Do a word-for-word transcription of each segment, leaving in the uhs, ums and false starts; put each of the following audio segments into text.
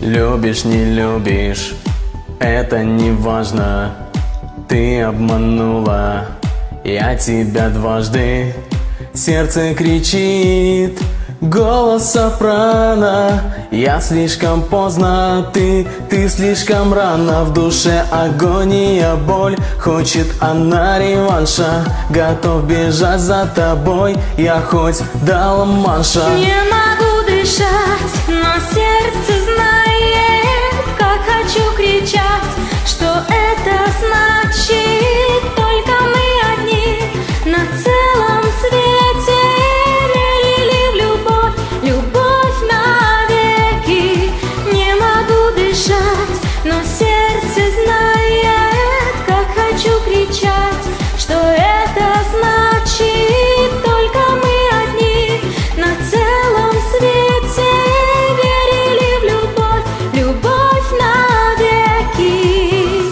Любишь, не любишь, это не важно. Ты обманула, я тебя дважды. Сердце кричит, голос сопрано. Я слишком поздно, ты, ты слишком рано. В душе агония, боль, хочет она реванша. Готов бежать за тобой, я хоть до Ла-Манша. Не могу дышать, но сердце знает, как хочу кричать, что это значит. Только мы одни на целом свете. Верили в любовь, любовь навеки. Не могу дышать, но сердце знает, как хочу кричать, что это значит. Только мы одни на целом свете. Верили в любовь, любовь навеки.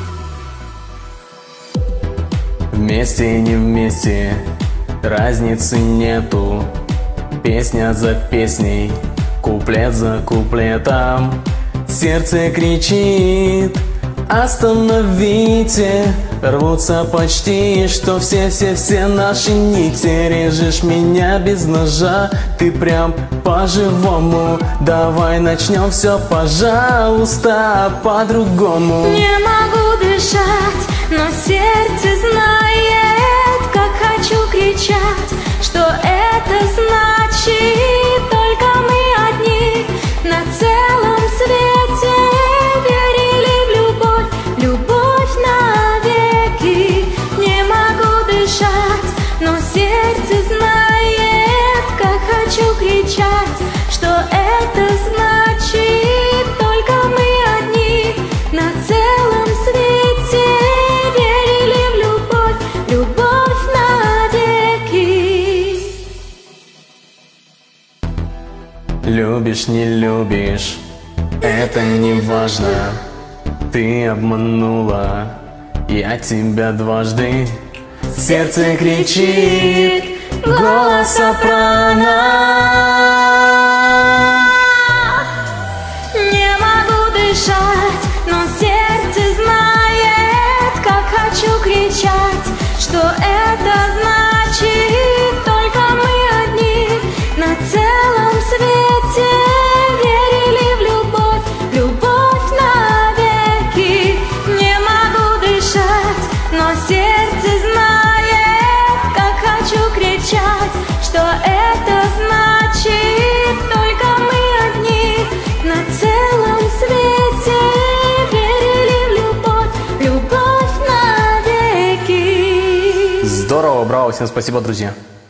Вместе, не вместе, разницы нету. Песня за песней, куплет за куплетом. Сердце кричит, остановите. Рвутся почти, что все-все-все наши нити. Режешь меня без ножа, ты прям по-живому. Давай начнем все, пожалуйста, по-другому. Не могу дышать, но сердце знает, как хочу кричать, что это значит. Только мы одни на целом свете. Верили в любовь, любовь навеки. Не могу дышать, но сердце знает, как хочу кричать, что это значит. Только мы одни на целом свете. Верили в любовь, любовь навеки. Любишь, не любишь, это не важно. Ты обманула, я тебя дважды. Сердце кричит, голос сопрано. Не могу дышать, но сердце знает, как хочу кричать, что это значит. Только мы одни на целом свете. Верили в любовь, любовь навеки. Не могу дышать, но сердце знает, как хочу кричать, что это значит. Только мы одни на целом свете. Верили в любовь, любовь навеки. Здорово, браво, всем спасибо, друзья.